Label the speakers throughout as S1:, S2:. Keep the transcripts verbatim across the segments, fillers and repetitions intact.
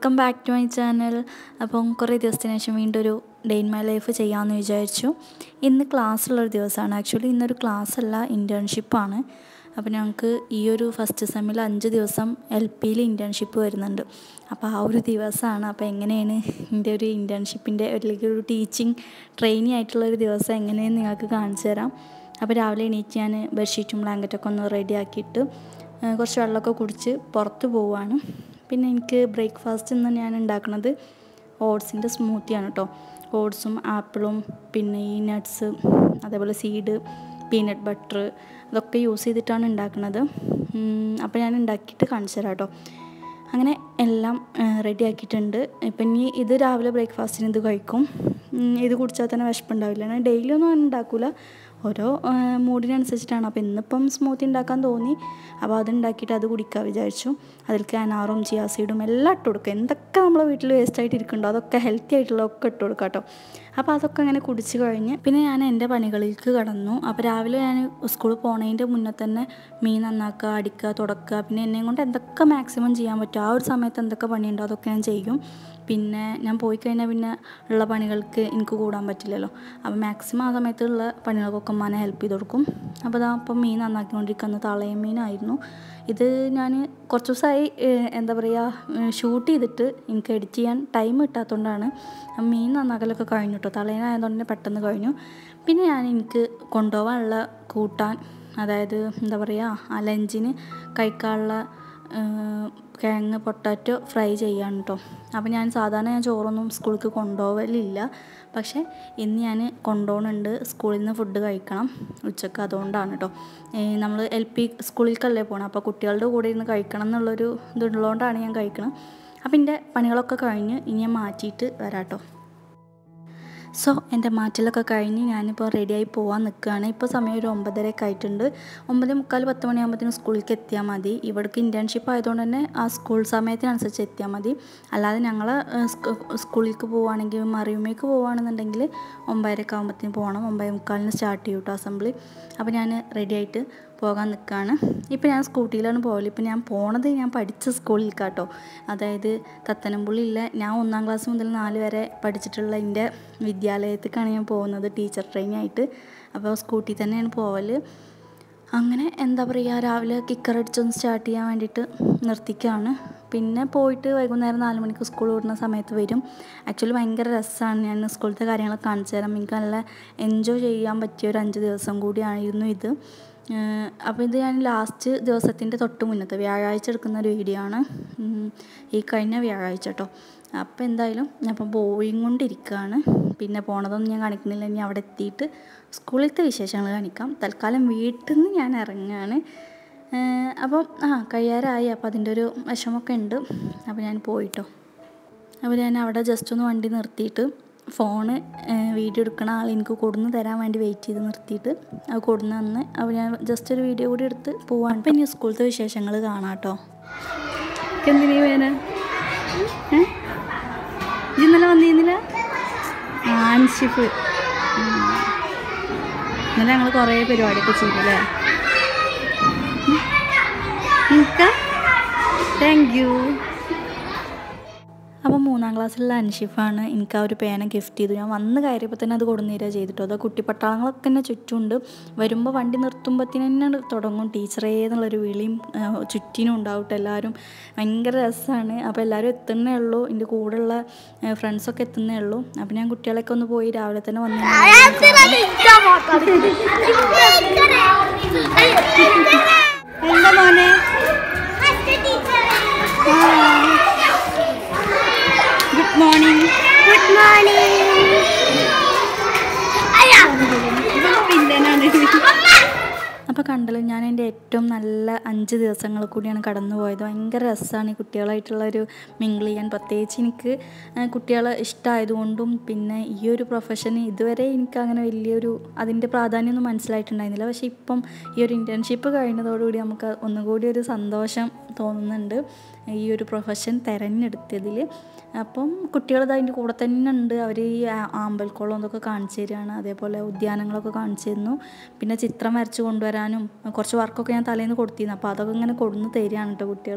S1: Welcome back to my channel. അപ്പം കുറേ ദിവസത്തിന് ശേഷം വീണ്ടും ഒരു ഡേ ഇൻ മൈ ലൈഫ് ചെയ്യാമെന്ന് വിചാരിച്ചു. ഇന്ന് ക്ലാസ്സുള്ളൊരു ദിവസമാണ്. ആക്ച്വലി ഇന്നൊരു ക്ലാസ് അല്ല, ഇൻറ്റേൺഷിപ്പാണ്. അപ്പോൾ ഞങ്ങൾക്ക് ഈ ഒരു ഫസ്റ്റ് സെമ്മിൽ അഞ്ച് ദിവസം എൽ പിയിൽ ഇൻറ്റേൺഷിപ്പ് വരുന്നുണ്ട്. അപ്പോൾ ആ ഒരു ദിവസമാണ്. അപ്പോൾ എങ്ങനെയാണ് എൻ്റെ ഒരു ഇൻറ്റേൺഷിപ്പിൻ്റെ അല്ലെങ്കിൽ ഒരു ടീച്ചിങ് ട്രെയിനി ആയിട്ടുള്ളൊരു ദിവസം എങ്ങനെയെന്ന് നിങ്ങൾക്ക് കാണിച്ചു തരാം. അപ്പോൾ രാവിലെ എണീറ്റ് ഞാൻ ബെഡ്ഷീറ്റും ബ്ലാങ്കറ്റൊക്കെ ഒന്ന് റെഡിയാക്കിയിട്ട് കുറച്ച് വെള്ളമൊക്കെ കുടിച്ച് പുറത്ത് പോവുകയാണ്. പിന്നെ എനിക്ക് ബ്രേക്ക്ഫാസ്റ്റ് ഇന്ന് ഞാൻ ഉണ്ടാക്കുന്നത് ഓട്സിൻ്റെ സ്മൂത്തിയാണ് കേട്ടോ. ഓട്സും ആപ്പിളും പിന്നെ ഈ നട്ട്സ്, അതേപോലെ സീഡ്, പീനട്ട് ബട്ടർ അതൊക്കെ യൂസ് ചെയ്തിട്ടാണ് ഉണ്ടാക്കുന്നത്. അപ്പോൾ ഞാൻ ഉണ്ടാക്കിയിട്ട് കാണിച്ചു തരാം കേട്ടോ. അങ്ങനെ എല്ലാം റെഡി ആക്കിയിട്ടുണ്ട്. ഇപ്പം ഇനി ഇത് രാവിലെ ബ്രേക്ക്ഫാസ്റ്റിന് ഇത് കഴിക്കും. ഇത് കുടിച്ചാൽ തന്നെ വിശപ്പുണ്ടാവില്ല. ഞാൻ ഡെയിലി ഒന്നും ഉണ്ടാക്കില്ല, ഓരോ മൂഡിനനുസരിച്ചിട്ടാണ്. അപ്പോൾ ഇന്നിപ്പം സ്മൂത്തി ഉണ്ടാക്കാൻ തോന്നി, അപ്പോൾ അത് ഉണ്ടാക്കിയിട്ട് അത് കുടിക്കാൻ വിചാരിച്ചു. അതിലേക്ക് അനാറും ചിയാ സീഡും എല്ലാം ഇട്ട് കൊടുക്കുക. എന്തൊക്കെ നമ്മളെ വീട്ടിൽ വേസ്റ്റായിട്ട് ഇരിക്കുന്നുണ്ടോ അതൊക്കെ ഹെൽത്തി ആയിട്ടുള്ളതൊക്കെ ഇട്ട് കൊടുക്കാം കേട്ടോ. അപ്പോൾ അതൊക്കെ അങ്ങനെ കുടിച്ച് കഴിഞ്ഞ് പിന്നെ ഞാൻ എൻ്റെ പണികളിലേക്ക് കടന്നു. അപ്പോൾ രാവിലെ ഞാൻ സ്കൂളിൽ പോണതിൻ്റെ മുന്നേ തന്നെ മീൻ നന്നാക്കുക, അടിക്കുക, തുടക്കുക, പിന്നെ എന്നെയും കൊണ്ട് എന്തൊക്കെ മാക്സിമം ചെയ്യാൻ പറ്റും ആ ഒരു സമയത്ത് എന്തൊക്കെ പണിയുണ്ടോ അതൊക്കെ ഞാൻ ചെയ്യും. പിന്നെ ഞാൻ പോയി കഴിഞ്ഞാൽ പിന്നെ ഉള്ള പണികൾക്ക് എനിക്ക് കൂടാൻ പറ്റില്ലല്ലോ. അപ്പോൾ മാക്സിമം ആ സമയത്തുള്ള പണികൾക്കൊക്കെ ഉമ്മാനെ ഹെൽപ്പ് ചെയ്ത് കൊടുക്കും. അപ്പോൾ അതാ അപ്പം മീൻ നന്നാക്കിക്കൊണ്ടിരിക്കുന്നത് തളയം മീനായിരുന്നു. ഇത് ഞാൻ കുറച്ച് ദിവസമായി എന്താ പറയുക ഷൂട്ട് ചെയ്തിട്ട് എനിക്ക് എഡിറ്റ് ചെയ്യാൻ ടൈം കിട്ടാത്തതുകൊണ്ടാണ്. മീൻ നന്നാക്കലൊക്കെ കഴിഞ്ഞു കേട്ടോ. തളയനായതുകൊണ്ട് തന്നെ പെട്ടെന്ന് കഴിഞ്ഞു. പിന്നെ ഞാൻ എനിക്ക് കൊണ്ടുപോകാനുള്ള കൂട്ടാൻ, അതായത് എന്താ പറയുക ആ ലഞ്ചിന് കഴിക്കാനുള്ള കിഴങ്ങ് പൊട്ടാറ്റോ ഫ്രൈ ചെയ്യാണ് കേട്ടോ. അപ്പോൾ ഞാൻ സാധാരണ ഞാൻ ചോറൊന്നും സ്കൂളിലേക്ക് കൊണ്ടുപോകലില്ല, പക്ഷേ ഇന്ന് ഞാൻ കൊണ്ടുപോകുന്നുണ്ട്. സ്കൂളിൽ നിന്ന് ഫുഡ് കഴിക്കണം ഉച്ചക്ക്, അതുകൊണ്ടാണ് കേട്ടോ. നമ്മൾ എൽ പി സ്കൂളിലേക്കല്ലേ പോകണം, അപ്പോൾ കുട്ടികളുടെ കൂടെ ഇരുന്ന് കഴിക്കണം എന്നുള്ളൊരു ഇതുള്ളതുകൊണ്ടാണ് ഞാൻ കഴിക്കണം. അപ്പോൾ എൻ്റെ പണികളൊക്കെ കഴിഞ്ഞ് ഇനി ഞാൻ മാറ്റിയിട്ട് വരാം കേട്ടോ. സോ എൻ്റെ മാറ്റലൊക്കെ കഴിഞ്ഞ് ഞാനിപ്പോൾ റെഡിയായി പോകാൻ നിൽക്കുകയാണ്. ഇപ്പോൾ സമയം ഒരു ഒമ്പതരയൊക്കെ ആയിട്ടുണ്ട്. ഒമ്പത് മുക്കാൽ പത്ത് മണിയാകുമ്പോഴത്തേനും സ്കൂളിലേക്ക് എത്തിയാൽ മതി. ഇവിടേക്ക് ഇൻറ്റേൺഷിപ്പ് ആയതുകൊണ്ട് തന്നെ ആ സ്കൂൾ സമയത്തിനനുസരിച്ച് എത്തിയാൽ മതി. അല്ലാതെ ഞങ്ങൾ സ്കൂളിലേക്ക് പോവുകയാണെങ്കിൽ മറിയുമേക്ക് പോവുകയാണെന്നുണ്ടെങ്കിൽ ഒമ്പതരയൊക്കെ ആകുമ്പോഴത്തേനും പോകണം. ഒമ്പത് മുക്കാലിന് സ്റ്റാർട്ട് ചെയ്യും കേട്ടോ അസംബ്ലി. അപ്പോൾ ഞാൻ റെഡിയായിട്ട് പോകാൻ നിൽക്കുകയാണ്. ഇപ്പോൾ ഞാൻ സ്കൂട്ടിയിലാണ് പോകല്. ഇപ്പോൾ ഞാൻ പോണത് ഞാൻ പഠിച്ച സ്കൂളിലേക്കാട്ടോ, അതായത് തത്തനംപുള്ളിയില്ല ഞാൻ ഒന്നാം ക്ലാസ് മുതൽ നാല് വരെ പഠിച്ചിട്ടുള്ള എൻ്റെ വിദ്യാലയത്തേക്കാണ് ഞാൻ പോകുന്നത് ടീച്ചർ ട്രെയിനി ആയിട്ട്. അപ്പോൾ സ്കൂട്ടി തന്നെയാണ് പോവൽ. അങ്ങനെ എന്താ പറയുക രാവിലെ കിക്കർ അടിച്ചൊന്ന് സ്റ്റാർട്ട് ചെയ്യാൻ വേണ്ടിയിട്ട് നിർത്തിക്കുകയാണ്. പിന്നെ പോയിട്ട് വൈകുന്നേരം നാല് മണിക്ക് സ്കൂൾ വിടുന്ന സമയത്ത് വരും. ആക്ച്വലി ഭയങ്കര രസമാണ്. ഞാൻ സ്കൂളത്തെ കാര്യങ്ങളൊക്കെ കാണിച്ചു തരാം. എനിക്ക് നല്ല എൻജോയ് ചെയ്യാൻ പറ്റിയ ഒരു അഞ്ച് ദിവസം കൂടിയായിരുന്നു ഇത്. അപ്പോൾ ഇത് ഞാൻ ലാസ്റ്റ് ദിവസത്തിൻ്റെ തൊട്ട് മുന്നത്തെ വ്യാഴാഴ്ച എടുക്കുന്ന ഒരു വീഡിയോ ആണ്, ഈ കഴിഞ്ഞ വ്യാഴാഴ്ച കേട്ടോ. അപ്പോൾ എന്തായാലും ഞാൻ അപ്പം പോയി കൊണ്ടിരിക്കുകയാണ്. പിന്നെ പോണതൊന്നും ഞാൻ കാണിക്കുന്നില്ല. ഇനി അവിടെ എത്തിയിട്ട് സ്കൂളിലത്തെ വിശേഷങ്ങൾ കാണിക്കാം. തൽക്കാലം വീട്ടിൽ നിന്ന് ഞാൻ ഇറങ്ങുകയാണ്. അപ്പം ആ കഴിയാറായി. അപ്പോൾ അതിൻ്റെ ഒരു വിഷമമൊക്കെ ഉണ്ട്. അപ്പോൾ ഞാൻ പോയിട്ടോ. അപ്പോൾ ഞാൻ അവിടെ ജസ്റ്റ് ഒന്ന് വണ്ടി നിർത്തിയിട്ട് ഫോണ് വീഡിയോ എടുക്കണ ആൾ എനിക്ക് കൊടുന്ന് തരാൻ വേണ്ടി വെയിറ്റ് ചെയ്ത് നിർത്തിയിട്ട് അത് കൊടുന്ന് തന്ന് അപ്പോൾ ഞാൻ ജസ്റ്റ് ഒരു വീഡിയോ കൂടി എടുത്ത് പോവാണ്. അപ്പം ഇനി സ്കൂളത്തെ വിശേഷങ്ങൾ കാണാം കേട്ടോ. എന്തിനീ വേന ഇന്നലെ വന്നിരുന്നില്ല ആൻഷിഫ്. ഇന്നലെ ഞങ്ങൾ കുറേ പരിപാടിയൊക്കെ ചെയ്തല്ലേ. Thank you. അപ്പോൾ മൂന്നാം ക്ലാസ്സിലുള്ള അൻഷിഫാണ് എനിക്ക് ആ ഒരു പേന ഗിഫ്റ്റ് ചെയ്തു. ഞാൻ വന്ന് കയറിയപ്പോൾ തന്നെ അത് കൊടുന്നേരാ ചെയ്തിട്ടോ. അത് കുട്ടിപ്പട്ടാളങ്ങളൊക്കെ തന്നെ ചുറ്റുമുണ്ട്. വരുമ്പോൾ വണ്ടി നിർത്തുമ്പോഴത്തേന് തന്നെ തുടങ്ങും ടീച്ചറേ എന്നുള്ളൊരു വിളിയും ചുറ്റിനും ഉണ്ടാവും എല്ലാവരും. ഭയങ്കര രസമാണ്. അപ്പോൾ എല്ലാവരും എത്തുന്നേ ഉള്ളൂ, എൻ്റെ കൂടെയുള്ള ഫ്രണ്ട്സൊക്കെ എത്തുന്നേ ഉള്ളൂ. അപ്പോൾ ഞാൻ കുട്ടികളൊക്കെ ഒന്ന് പോയി രാവിലെ തന്നെ വന്നു. എന്താ മോനെ ഗുഡ് മോർണിംഗ്. Good morning. അപ്പോൾ കണ്ടല്ലോ ഞാൻ എൻ്റെ ഏറ്റവും നല്ല അഞ്ച് ദിവസങ്ങൾ കൂടിയാണ് കടന്നു പോയത്. ഭയങ്കര രസമാണ് ഈ കുട്ടികളായിട്ടുള്ളൊരു മിങ്കിൾ ചെയ്യാൻ. പ്രത്യേകിച്ച് എനിക്ക് കുട്ടികളെ ഇഷ്ടമായതുകൊണ്ടും പിന്നെ ഈ ഒരു പ്രൊഫഷൻ ഇതുവരെ എനിക്ക് അങ്ങനെ വലിയൊരു അതിൻ്റെ പ്രാധാന്യമൊന്നും മനസ്സിലായിട്ടുണ്ടായിരുന്നില്ല. പക്ഷേ ഇപ്പം ഈ ഒരു ഇൻറ്റേൺഷിപ്പ് കഴിഞ്ഞതോടുകൂടി നമുക്ക് ഒന്നുകൂടി ഒരു സന്തോഷം തോന്നുന്നുണ്ട് ഈ ഒരു പ്രൊഫഷൻ തിരഞ്ഞെടുത്തതിൽ. അപ്പം കുട്ടികൾ അതിൻ്റെ കൂടെ തന്നെ ഉണ്ട്. അവർ ഈ ആമ്പൽക്കുളം ഇതൊക്കെ കാണിച്ചു തരികയാണ്, അതേപോലെ ഉദ്യാനങ്ങളൊക്കെ കാണിച്ചു തരുന്നു. പിന്നെ ചിത്രം വരച്ച് കൊണ്ടുവരാനും കുറച്ച് വർക്കൊക്കെ ഞാൻ തലേന്ന് കൊടുത്തിരുന്നു. അപ്പോൾ അതൊക്കെ ഇങ്ങനെ കൊടുന്ന് തരികയാണ് കേട്ടോ കുട്ടികൾ.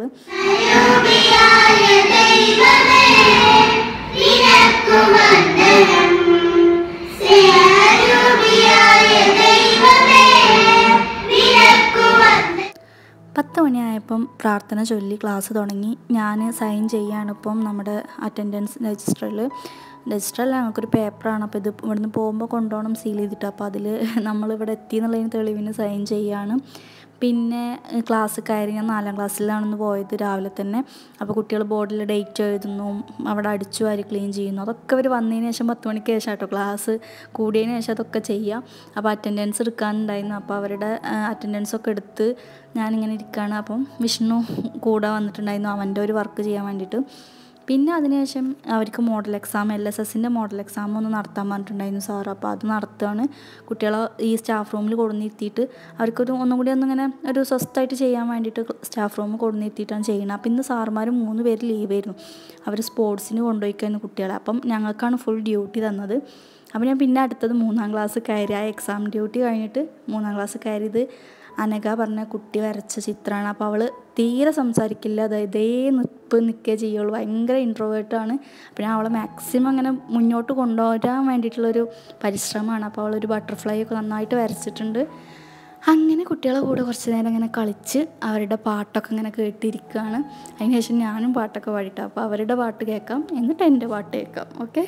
S1: പത്ത് മണിയായപ്പം പ്രാർത്ഥന ചൊല്ലി ക്ലാസ് തുടങ്ങി. ഞാൻ സൈൻ ചെയ്യാണ് ഇപ്പം നമ്മുടെ അറ്റൻഡൻസ് രജിസ്റ്ററിൽ. രജിസ്റ്ററല്ല, ഞങ്ങൾക്കൊരു പേപ്പറാണ്. അപ്പോൾ ഇത് ഇവിടുന്ന് പോകുമ്പോൾ കൊണ്ടുപോകണം സീൽ ചെയ്തിട്ട്. അപ്പോൾ അതിൽ നമ്മളിവിടെ എത്തി എന്നുള്ളതിന് തെളിവിന് സൈൻ ചെയ്യാണ്. പിന്നെ ക്ലാസ് കയറി. ഞാൻ നാലാം ക്ലാസ്സിലാണെന്ന് പോയത് രാവിലെ തന്നെ. അപ്പോൾ കുട്ടികൾ ബോർഡിൽ ഡേറ്റ് എഴുതുന്നു, അവിടെ അടിച്ചു വാരി ക്ലീൻ ചെയ്യുന്നു. അതൊക്കെ അവർ വന്നതിന് ശേഷം പത്ത് മണിക്ക് ശേഷം കേട്ടോ ക്ലാസ് കൂടിയതിന് ശേഷം അതൊക്കെ ചെയ്യുക. അപ്പോൾ അറ്റൻഡൻസ് എടുക്കാനുണ്ടായിരുന്നു. അപ്പോൾ അവരുടെ അറ്റൻഡൻസൊക്കെ എടുത്ത് ഞാനിങ്ങനെ ഇരിക്കുകയാണ്. അപ്പം വിഷ്ണു കൂടെ വന്നിട്ടുണ്ടായിരുന്നു അവൻ്റെ ഒരു വർക്ക് ചെയ്യാൻ വേണ്ടിയിട്ട്. പിന്നെ അതിനുശേഷം അവർക്ക് മോഡൽ എക്സാം, എൽ എസ് എസിൻ്റെ മോഡൽ എക്സാം ഒന്ന് നടത്താൻ പറഞ്ഞിട്ടുണ്ടായിരുന്നു സാറ്. അപ്പോൾ അത് നടത്തുകയാണ്. കുട്ടികളെ ഈ സ്റ്റാഫ് റൂമിൽ കൊടുന്നിരുത്തിയിട്ട് അവർക്കൊരു ഒന്നും കൂടി ഒന്നിങ്ങനെ ഒരു സ്വസ്ഥമായിട്ട് ചെയ്യാൻ വേണ്ടിയിട്ട് സ്റ്റാഫ് റൂം കൊടുന്നിരുത്തിയിട്ടാണ് ചെയ്യുന്നത്. അപ്പോൾ ഇന്ന് സാറുമാർ മൂന്ന് പേര് ലീവായിരുന്നു. അവർ സ്പോർട്സിന് കൊണ്ടുപോയിക്കായിരുന്നു കുട്ടികളെ. അപ്പം ഞങ്ങൾക്കാണ് ഫുൾ ഡ്യൂട്ടി തന്നത്. അപ്പോൾ ഞാൻ പിന്നെ അടുത്തത് മൂന്നാം ക്ലാസ് കയറി. ആ എക്സാം ഡ്യൂട്ടി കഴിഞ്ഞിട്ട് മൂന്നാം ക്ലാസ് കയറിയത് അനഘ പറഞ്ഞ കുട്ടി വരച്ച ചിത്രമാണ്. അപ്പോൾ അവൾ തീരെ സംസാരിക്കില്ല, അതായത് ഇതേ നിപ്പ് നിൽക്കേ ചെയ്യുള്ളൂ. ഭയങ്കര ഇൻട്രോവേർട്ടാണ്. അപ്പോൾ ഞാൻ അവളെ മാക്സിമം അങ്ങനെ മുന്നോട്ട് കൊണ്ടുവരാൻ വേണ്ടിയിട്ടുള്ളൊരു പരിശ്രമമാണ്. അപ്പോൾ അവളൊരു ബട്ടർഫ്ലൈ ഒക്കെ നന്നായിട്ട് വരച്ചിട്ടുണ്ട്. അങ്ങനെ കുട്ടികളെ കൂടെ കുറച്ച് നേരം ഇങ്ങനെ കളിച്ച് അവരുടെ പാട്ടൊക്കെ ഇങ്ങനെ കേട്ടിരിക്കുകയാണ്. അതിനുശേഷം ഞാനും പാട്ടൊക്കെ പാടിയിട്ട് അപ്പോൾ അവരുടെ പാട്ട് കേൾക്കാം, എന്നിട്ട് എൻ്റെ പാട്ട് കേൾക്കാം. ഓക്കെ.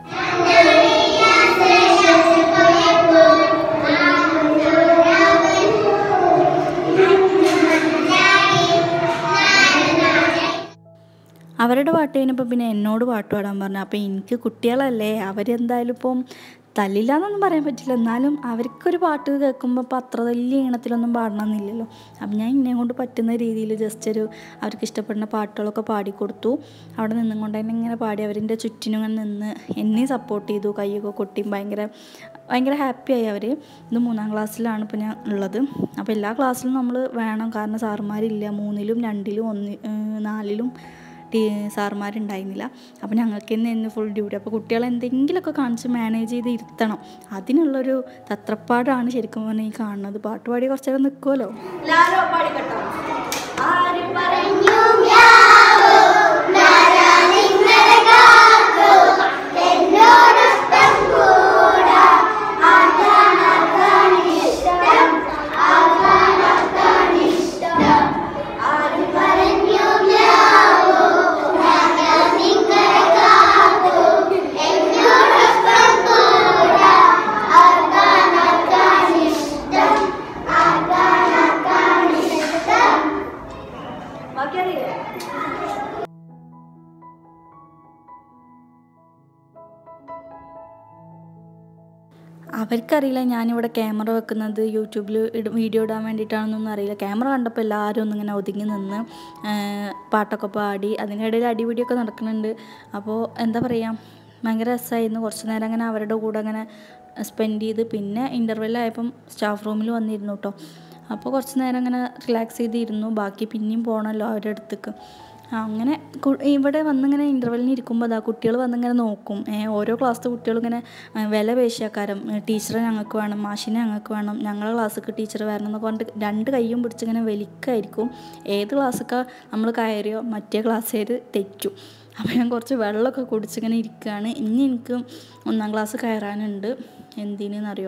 S1: അവരുടെ പാട്ട് കഴിഞ്ഞപ്പോൾ പിന്നെ എന്നോട് പാട്ട് പാടാൻ പറഞ്ഞു. അപ്പോൾ എനിക്ക് കുട്ടികളല്ലേ, അവരെന്തായാലും ഇപ്പം തല്ലില്ല എന്നൊന്നും പറയാൻ പറ്റില്ല, എന്നാലും അവർക്കൊരു പാട്ട് കേൾക്കുമ്പോൾ ഇപ്പോൾ അത്ര വലിയ ഈണത്തിലൊന്നും പാടണമെന്നില്ലല്ലോ. അപ്പം ഞാൻ എന്നെ കൊണ്ട് പറ്റുന്ന രീതിയിൽ ജസ്റ്റ് ഒരു അവർക്ക് ഇഷ്ടപ്പെടുന്ന പാട്ടുകളൊക്കെ പാടിക്കൊടുത്തു. അവിടെ നിന്നും കൊണ്ട് തന്നെ ഇങ്ങനെ പാടി അവരിൻ്റെ ചുറ്റിനും ഇങ്ങനെ നിന്ന് എന്നെ സപ്പോർട്ട് ചെയ്തു, കൈയൊക്കെ കൊട്ടിയും ഭയങ്കര ഭയങ്കര ഹാപ്പിയായി അവർ. ഇത് മൂന്നാം ക്ലാസ്സിലാണ് ഇപ്പോൾ ഞാൻ ഉള്ളത്. അപ്പോൾ എല്ലാ ക്ലാസ്സിലും നമ്മൾ വേണം, കാരണം സാറുമാരില്ല. മൂന്നിലും രണ്ടിലും ഒന്ന് നാലിലും ടീ സാറുമാരുണ്ടായിരുന്നില്ല. അപ്പോൾ ഞങ്ങൾക്ക് തന്നെ ഇന്ന് ഫുൾ ഡ്യൂട്ടി. അപ്പോൾ കുട്ടികളെ എന്തെങ്കിലുമൊക്കെ കാണിച്ച് മാനേജ് ചെയ്ത് ഇരുത്തണം. അതിനുള്ളൊരു തത്രപ്പാടാണ് ശരിക്കും പറഞ്ഞാൽ ഈ കാണുന്നത്. പാട്ട് പാടി കുറച്ച് നേരം നിൽക്കുമല്ലോ. അവർക്കറിയില്ല ഞാനിവിടെ ക്യാമറ വെക്കുന്നത് യൂട്യൂബിൽ ഇട വീഡിയോ ഇടാൻ വേണ്ടിയിട്ടാണെന്നൊന്നും അറിയില്ല. ക്യാമറ കണ്ടപ്പോൾ എല്ലാവരും ഒന്നിങ്ങനെ ഒതുങ്ങി നിന്ന് പാട്ടൊക്കെ പാടി. അതിനിടയിൽ അടിപിടിയൊക്കെ നടക്കുന്നുണ്ട്. അപ്പോൾ എന്താ പറയുക, ഭയങ്കര രസമായിരുന്നു. കുറച്ച് നേരം അങ്ങനെ അവരുടെ കൂടെ അങ്ങനെ സ്പെൻഡ് ചെയ്ത് പിന്നെ ഇൻ്റർവെല്ലായപ്പം സ്റ്റാഫ് റൂമിൽ വന്നിരുന്നു കേട്ടോ. അപ്പോൾ കുറച്ച് നേരം അങ്ങനെ റിലാക്സ് ചെയ്തിരുന്നു. ബാക്കി പിന്നെയും പോകണമല്ലോ അവരുടെ അടുത്തേക്ക്. അങ്ങനെ ഇവിടെ വന്നിങ്ങനെ ഇൻ്റർവെല്ലിന് ഇരിക്കുമ്പോൾ അതാ കുട്ടികൾ വന്നിങ്ങനെ നോക്കും. ഓരോ ക്ലാസ്സിലെ കുട്ടികളിങ്ങനെ വില പേശിയാക്കാരം, ടീച്ചറെ ഞങ്ങൾക്ക് വേണം, മാഷിനെ ഞങ്ങൾക്ക് വേണം, ഞങ്ങളെ ക്ലാസ്സിലേക്ക് ടീച്ചർ വരണം എന്നൊക്കെ പറഞ്ഞിട്ട് രണ്ട് കൈയും പിടിച്ചിങ്ങനെ വലിക്കായിരിക്കും. ഏത് ക്ലാസ്സൊക്കെ നമ്മൾ കയറിയോ മറ്റേ ക്ലാസ്സുകാർ തെറ്റും. അപ്പോൾ ഞാൻ കുറച്ച് വെള്ളമൊക്കെ കുടിച്ചിങ്ങനെ ഇരിക്കുകയാണ്. ഇനി എനിക്ക് ഒന്നാം ക്ലാസ് കയറാനുണ്ട്. എന്തിനെന്നറിയോ,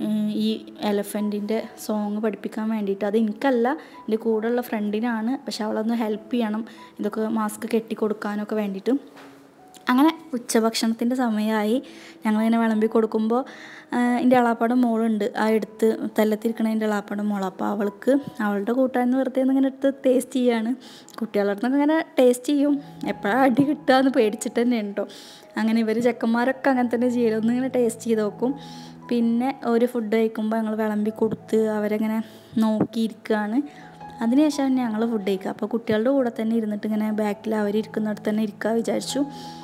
S1: ഈ എലഫൻറ്റിൻ്റെ സോങ് പഠിപ്പിക്കാൻ വേണ്ടിയിട്ട്. അത് എനിക്കല്ല, എൻ്റെ കൂടെയുള്ള ഫ്രണ്ടിനാണ്. പക്ഷെ അവളൊന്ന് ഹെൽപ്പ് ചെയ്യണം, ഇതൊക്കെ മാസ്ക് കെട്ടിക്കൊടുക്കാനൊക്കെ വേണ്ടിയിട്ട്. അങ്ങനെ ഉച്ചഭക്ഷണത്തിൻ്റെ സമയമായി. ഞങ്ങളിങ്ങനെ വിളമ്പി കൊടുക്കുമ്പോൾ എൻ്റെ എളാപ്പാടെ മോളുണ്ട്, ആ എടുത്ത് തല്ലത്തിരിക്കണ എൻ്റെ എളാപ്പാടെ മോൾ. അപ്പോൾ അവൾക്ക് അവളുടെ കൂട്ടാന്ന് വെറുതെ ഇങ്ങനെ എടുത്ത് ടേസ്റ്റ് ചെയ്യാണ്. കുട്ടികളുടെ അടുത്തൊക്കെ ഇങ്ങനെ ടേസ്റ്റ് ചെയ്യും. എപ്പോഴാണ് അടി കിട്ടുകയെന്ന് പേടിച്ചിട്ട് തന്നെ ഉണ്ടോ. അങ്ങനെ ഇവർ ചെക്കന്മാരൊക്കെ അങ്ങനെ തന്നെ ചെയ്യലും, ഒന്നിങ്ങനെ ടേസ്റ്റ് ചെയ്ത് നോക്കും. പിന്നെ ഒരു ഫുഡ് കഴിക്കുമ്പോൾ ഞങ്ങൾ വിളമ്പി കൊടുത്ത് അവരെങ്ങനെ നോക്കിയിരിക്കുകയാണ്. അതിനുശേഷം ഞങ്ങൾ ഫുഡ് കഴിക്കുക. അപ്പോൾ കുട്ടികളുടെ കൂടെ തന്നെ ഇരുന്നിട്ട് ഇങ്ങനെ ബാക്കിൽ അവരിരിക്കുന്നിടത്ത് തന്നെ ഇരിക്കുക വിചാരിച്ചു.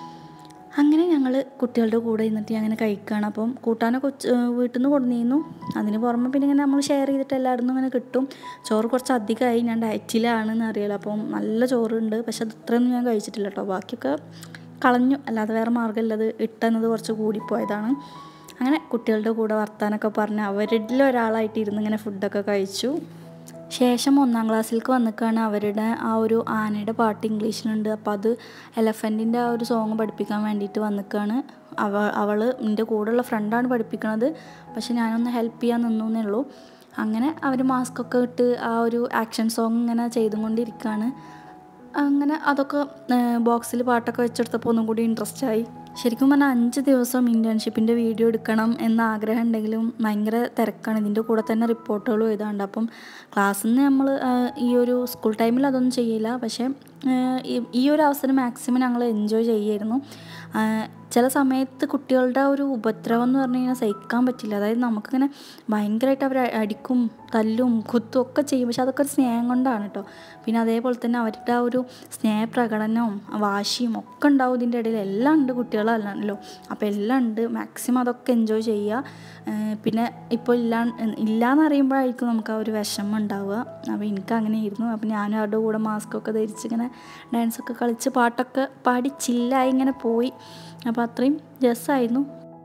S1: അങ്ങനെ ഞങ്ങൾ കുട്ടികളുടെ കൂടെ ഇരുന്നിട്ട് അങ്ങനെ കഴിക്കുകയാണ്. അപ്പം കൂട്ടാനൊക്കെ വീട്ടിൽ നിന്ന് കൊണ്ടുവന്നിരുന്നു. അതിന് പുറമെ പിന്നെ ഇങ്ങനെ നമ്മൾ ഷെയർ ചെയ്തിട്ട് എല്ലായിടും ഇങ്ങനെ കിട്ടും. ചോറ് കുറച്ച് അധികമായി, ഞാൻ ഡയറ്റിലാണെന്ന് അറിയാലോ. അപ്പം നല്ല ചോറുണ്ട്, പക്ഷെ അത് ഇത്രയൊന്നും ഞാൻ കഴിച്ചിട്ടില്ല കേട്ടോ. ബാക്കിയൊക്കെ കളഞ്ഞു, അല്ലാതെ വേറെ മാർഗ്ഗമില്ലത് ഇട്ടെന്നത് കുറച്ച് കൂടിപ്പോയതാണ്. അങ്ങനെ കുട്ടികളുടെ കൂടെ വർത്താനൊക്കെ പറഞ്ഞ് അവരിൽ ഒരാളായിട്ട് ഇരുന്ന് ഇങ്ങനെ ഫുഡൊക്കെ കഴിച്ചു. ശേഷം ഒന്നാം ക്ലാസ്സിലേക്ക് വന്നിക്കാണ്. അവരുടെ ആ ഒരു ആനയുടെ പാട്ട് ഇംഗ്ലീഷിലുണ്ട്. അപ്പോൾ അത് എലഫൻറ്റിൻ്റെ ആ ഒരു സോങ് പഠിപ്പിക്കാൻ വേണ്ടിയിട്ട് വന്നിക്കാണ്. അവ അവൾ എൻ്റെ കൂടെയുള്ള ഫ്രണ്ടാണ് പഠിപ്പിക്കണത്. പക്ഷെ ഞാനൊന്ന് ഹെൽപ്പ് ചെയ്യാൻ നിന്നു എന്നേ ഉള്ളൂ. അങ്ങനെ അവർ മാസ്കൊക്കെ ഇട്ട് ആ ഒരു ആക്ഷൻ സോങ് ഇങ്ങനെ ചെയ്തുകൊണ്ടിരിക്കുകയാണ്. അങ്ങനെ അതൊക്കെ ബോക്സിൽ പാട്ടൊക്കെ വെച്ചെടുത്തപ്പോൾ ഒന്നും കൂടി ഇൻട്രസ്റ്റ് ആയി. ശരിക്കും പറഞ്ഞാൽ അഞ്ച് ദിവസം ഇൻറ്റേൺഷിപ്പിൻ്റെ വീഡിയോ എടുക്കണം എന്ന ആഗ്രഹം ഉണ്ടെങ്കിലും ഭയങ്കര തിരക്കാണ്. ഇതിൻ്റെ കൂടെ തന്നെ റിപ്പോർട്ടുകളും എഴുതാണ്ട്. അപ്പം ക്ലാസ്സിൽ നിന്ന് നമ്മൾ ഈ ഒരു സ്കൂൾ ടൈമിൽ അതൊന്നും ചെയ്യില്ല. പക്ഷേ ഈ ഒരു അവസരം മാക്സിമം ഞങ്ങൾ എൻജോയ് ചെയ്യായിരുന്നു. ചില സമയത്ത് കുട്ടികളുടെ ഒരു ഉപദ്രവം എന്ന് പറഞ്ഞു കഴിഞ്ഞാൽ സഹിക്കാൻ പറ്റില്ല. അതായത് നമുക്കിങ്ങനെ ഭയങ്കരമായിട്ട് അവർ അടിക്കും, തല്ലും, കുത്തും ഒക്കെ ചെയ്യും. പക്ഷെ അതൊക്കെ ഒരു സ്നേഹം കൊണ്ടാണ് കേട്ടോ. പിന്നെ അതേപോലെ തന്നെ അവരുടെ ആ ഒരു സ്നേഹപ്രകടനവും വാശിയും ഒക്കെ ഉണ്ടാവും ഇതിൻ്റെ ഇടയിൽ. എല്ലാം ഉണ്ട്, കുട്ടികളല്ലല്ലോ. അപ്പോൾ എല്ലാം ഉണ്ട്. മാക്സിമം അതൊക്കെ എൻജോയ് ചെയ്യുക. പിന്നെ ഇപ്പോൾ ഇല്ല ഇല്ലയെന്ന് അറിയുമ്പോഴായിരിക്കും നമുക്ക് ആ ഒരു വിഷമം ഉണ്ടാവുക. അപ്പോൾ എനിക്ക് അങ്ങനെയായിരുന്നു. അപ്പോൾ ഞാനും അവരുടെ കൂടെ മാസ്കൊക്കെ ധരിച്ച് ഇങ്ങനെ ഡാൻസൊക്കെ കളിച്ച് പാട്ടൊക്കെ പാടി ചില്ലായി ഇങ്ങനെ പോയി. അപ്പോൾ അത്രയും രസമായിരുന്നു.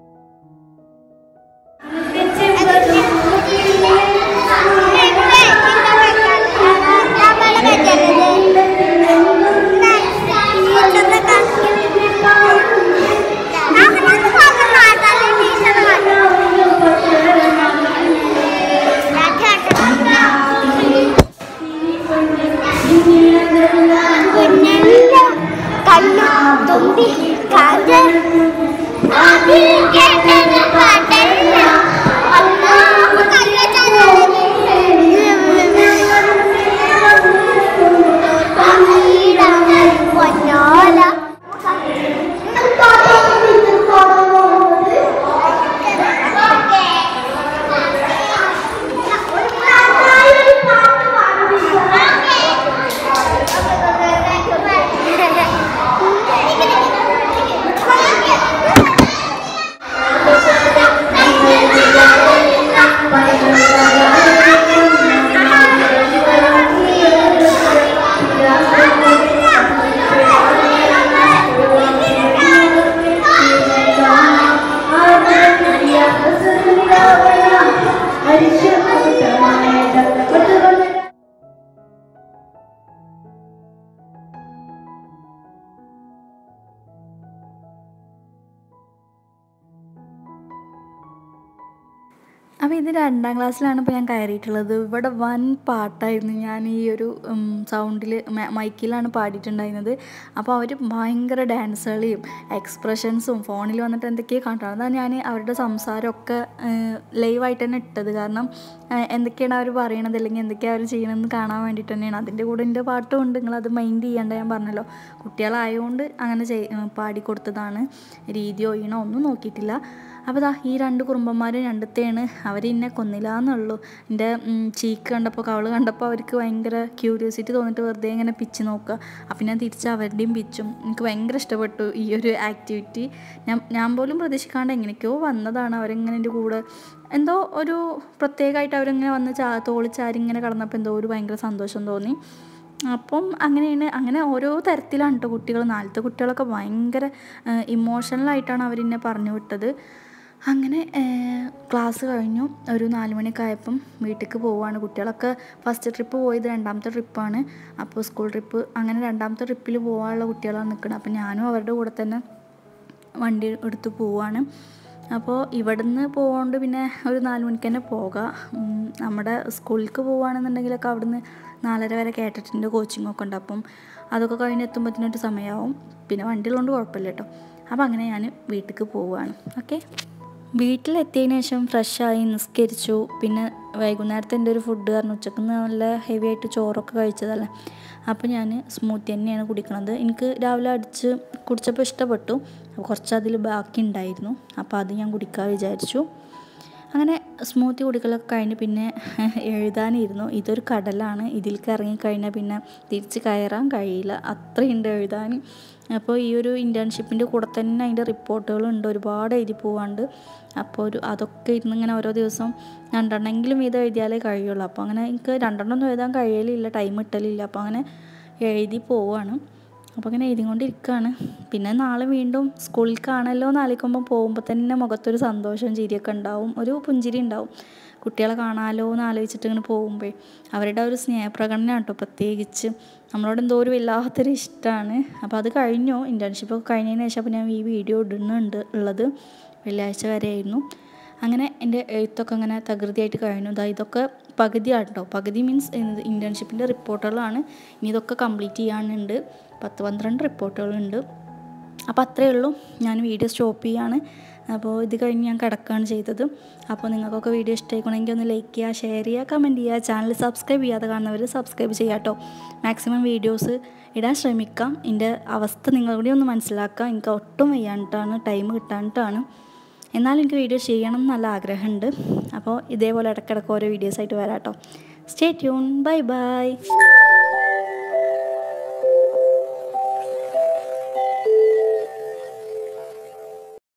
S1: അപ്പോൾ ഇത് രണ്ടാം ക്ലാസ്സിലാണ് ഇപ്പോൾ ഞാൻ കയറിയിട്ടുള്ളത്. ഇവിടെ വൻ പാട്ടായിരുന്നു. ഞാൻ ഈ ഒരു സൗണ്ടിൽ മൈക്കിലാണ് പാടിയിട്ടുണ്ടായിരുന്നത്. അപ്പോൾ അവർ ഭയങ്കര ഡാൻസ് കളിയും എക്സ്പ്രഷൻസും ഫോണിൽ വന്നിട്ട് എന്തൊക്കെയാണ് കാണിക്കണം. അതാണ് ഞാൻ അവരുടെ സംസാരമൊക്കെ ലൈവായിട്ട് തന്നെ ഇട്ടത്. കാരണം എന്തൊക്കെയാണ് അവർ പറയണത് അല്ലെങ്കിൽ എന്തൊക്കെയാണ് അവർ ചെയ്യണമെന്ന് കാണാൻ വേണ്ടിയിട്ട് തന്നെയാണ്. അതിൻ്റെ കൂടെ എൻ്റെ പാട്ടും ഉണ്ട്. നിങ്ങളത് മൈൻഡ് ചെയ്യേണ്ട, ഞാൻ പറഞ്ഞല്ലോ കുട്ടികളായതുകൊണ്ട് അങ്ങനെ ചെയ് പാടിക്കൊടുത്തതാണ്. രീതിയോ ഈണോ ഒന്നും നോക്കിയിട്ടില്ല. അപ്പോൾ ദാ ഈ രണ്ട് കുറുമ്പന്മാർ രണ്ടത്തെയാണ്. അവർ എന്നെ കൊന്നില്ലാന്നുള്ളൂ. എൻ്റെ ചീക്ക് കണ്ടപ്പോൾ കവള് കണ്ടപ്പോൾ അവർക്ക് ഭയങ്കര ക്യൂരിയോസിറ്റി തോന്നിയിട്ട് വെറുതെ ഇങ്ങനെ പിച്ച് നോക്കുക. അപ്പം ഞാൻ തിരിച്ച് അവരുടെയും പിച്ചും. എനിക്ക് ഭയങ്കര ഇഷ്ടപ്പെട്ടു ഈ ഒരു ആക്ടിവിറ്റി. ഞാൻ ഞാൻ പോലും പ്രതീക്ഷിക്കാണ്ട് എങ്ങനെയൊക്കെയോ വന്നതാണ്. അവരിങ്ങനെ എൻ്റെ കൂടെ എന്തോ ഒരു പ്രത്യേകമായിട്ട് അവരിങ്ങനെ വന്ന് ചാ തോളിച്ചാരിങ്ങനെ കടന്നപ്പോൾ എന്തോ ഒരു ഭയങ്കര സന്തോഷം തോന്നി. അപ്പം അങ്ങനെയാണ്. അങ്ങനെ ഓരോ തരത്തിലാണ് കേട്ടോ കുട്ടികൾ. നാലത്തെ കുട്ടികളൊക്കെ ഭയങ്കര ഇമോഷണലായിട്ടാണ് അവരെന്നെ പറഞ്ഞു വിട്ടത്. അങ്ങനെ ക്ലാസ് കഴിഞ്ഞു. ഒരു നാല് മണിയൊക്കെ ആയപ്പം വീട്ടിലേക്ക് പോവുകയാണ്. കുട്ടികളൊക്കെ ഫസ്റ്റ് ട്രിപ്പ് പോയത് രണ്ടാമത്തെ ട്രിപ്പാണ്. അപ്പോൾ സ്കൂൾ ട്രിപ്പ് അങ്ങനെ രണ്ടാമത്തെ ട്രിപ്പിൽ പോകാനുള്ള കുട്ടികളാണ് നിൽക്കുന്നത്. അപ്പോൾ ഞാനും അവരുടെ കൂടെ തന്നെ വണ്ടി എടുത്ത് പോവുകയാണ്. അപ്പോൾ ഇവിടെ നിന്ന് പോകുകൊണ്ട് പിന്നെ ഒരു നാല് മണിക്ക് തന്നെ പോകാം. നമ്മുടെ സ്കൂളിലേക്ക് പോവുകയാണെന്നുണ്ടെങ്കിലൊക്കെ അവിടുന്ന് നാലര വരെ കേട്ടിട്ടുണ്ട് കോച്ചിങ്ങൊക്കെ ഉണ്ട്. അപ്പം അതൊക്കെ കഴിഞ്ഞ് എത്തുമ്പോഴത്തേനൊരു സമയമാവും. പിന്നെ വണ്ടിയുള്ളതുകൊണ്ട് കുഴപ്പമില്ല കേട്ടോ. അപ്പോൾ അങ്ങനെ ഞാൻ വീട്ടിലേക്ക് പോവുകയാണ്. ഓക്കെ, വീട്ടിലെത്തിയതിന് ശേഷം ഫ്രഷായി നിസ്കരിച്ചു. പിന്നെ വൈകുന്നേരത്തെ എൻ്റെ ഒരു ഫുഡ് കാരണം ഉച്ചക്ക് നല്ല ഹെവി ആയിട്ട് ചോറൊക്കെ കഴിച്ചതല്ലേ. അപ്പോൾ ഞാൻ സ്മൂത്തി തന്നെയാണ് കുടിക്കണത്. എനിക്ക് രാവിലെ അടിച്ച് കുടിച്ചപ്പോൾ ഇഷ്ടപ്പെട്ടു. കുറച്ച് അതിൽ ബാക്കി ഉണ്ടായിരുന്നു. അപ്പോൾ അത് ഞാൻ കുടിക്കാൻ വിചാരിച്ചു. അങ്ങനെ സ്മൂത്തി കുടിക്കലൊക്കെ കഴിഞ്ഞ് പിന്നെ എഴുതാനിരുന്നു. ഇതൊരു കടലാണ്. ഇതിലേക്ക് ഇറങ്ങിക്കഴിഞ്ഞാൽ പിന്നെ തിരിച്ച് കയറാൻ കഴിയില്ല, അത്രയുണ്ട് എഴുതാൻ. അപ്പോൾ ഈ ഒരു ഇൻറ്റേൺഷിപ്പിൻ്റെ കൂടെ തന്നെ അതിൻ്റെ റിപ്പോർട്ടുകളുണ്ട്, ഒരുപാട് എഴുതി പോവാണ്ട്. അപ്പോൾ ഒരു അതൊക്കെ ഇരുന്ന് ഇങ്ങനെ ഓരോ ദിവസം രണ്ടെണ്ണമെങ്കിലും വീതം എഴുതിയാലേ കഴിയുള്ളൂ. അപ്പോൾ അങ്ങനെ എനിക്ക് രണ്ടെണ്ണം ഒന്നും എഴുതാൻ കഴിയലില്ല, ടൈം കിട്ടലില്ല. അപ്പോൾ അങ്ങനെ എഴുതി പോവുകയാണ്. അപ്പോൾ അങ്ങനെ എഴുതിക്കൊണ്ടിരിക്കുകയാണ്. പിന്നെ നാളെ വീണ്ടും സ്കൂളിൽ കാണല്ലോ എന്ന് ആലോചിക്കുമ്പോൾ പോകുമ്പോൾ തന്നെ മുഖത്തൊരു സന്തോഷവും ചിരിയൊക്കെ ഉണ്ടാവും, ഒരു പുഞ്ചിരി ഉണ്ടാവും. കുട്ടികളെ കാണാമല്ലോ എന്ന് ആലോചിച്ചിട്ട് ഇങ്ങനെ പോകുമ്പോൾ അവരുടെ ഒരു സ്നേഹപ്രകടനം കേട്ടോ, പ്രത്യേകിച്ച് നമ്മളോട് എന്തോ ഒരു വല്ലാത്തൊരു ഇഷ്ടമാണ്. അപ്പോൾ അത് കഴിഞ്ഞു, ഇൻറ്റേൺഷിപ്പൊക്കെ കഴിഞ്ഞതിന് ശേഷം അപ്പോൾ ഞാൻ ഈ വീഡിയോ ഇടുന്നുണ്ട് ഉള്ളത് വെള്ളിയാഴ്ച വരെയായിരുന്നു. അങ്ങനെ എൻ്റെ എഴുത്തൊക്കെ അങ്ങനെ തകൃതിയായിട്ട് കഴിഞ്ഞു. ഇതാ ഇതൊക്കെ പകുതിയാണ് കേട്ടോ, പകുതി മീൻസ് ഇൻറ്റേൺഷിപ്പിൻ്റെ റിപ്പോർട്ടുകളാണ്. ഇനി ഇതൊക്കെ കംപ്ലീറ്റ് ചെയ്യാനുണ്ട്, പത്ത് പന്ത്രണ്ട് റിപ്പോർട്ടുകളുണ്ട്. അപ്പോൾ അത്രയേ ഉള്ളൂ, ഞാൻ വീഡിയോ സ്റ്റോപ്പ് ചെയ്യാണ്. അപ്പോൾ ഇത് കഴിഞ്ഞ് ഞാൻ കിടക്കുകയാണ് ചെയ്തത്. അപ്പോൾ നിങ്ങൾക്കൊക്കെ വീഡിയോ ഇഷ്ടമായിക്കണമെങ്കിൽ ഒന്ന് ലൈക്ക് ചെയ്യുക, ഷെയർ ചെയ്യുക, കമൻറ്റ് ചെയ്യുക. ചാനൽ സബ്സ്ക്രൈബ് ചെയ്യാതെ കാണുന്നവർ സബ്സ്ക്രൈബ് ചെയ്യുക കേട്ടോ. മാക്സിമം വീഡിയോസ് ഇടാൻ ശ്രമിക്കാം. എൻ്റെ അവസ്ഥ നിങ്ങളുടെ ഒന്ന് മനസ്സിലാക്കുക. എനിക്ക് ഒട്ടും വയ്യാണ്ടിട്ടാണ്, ടൈം കിട്ടാനിട്ടാണ്. എന്നാലും എനിക്ക് വീഡിയോ ചെയ്യണം എന്ന് നല്ല ആഗ്രഹമുണ്ട്. അപ്പോൾ ഇതേപോലെ ഇടയ്ക്കിടയ്ക്ക് ഓരോ വീഡിയോസായിട്ട് വരാം കേട്ടോ. Stay tune. Bye by.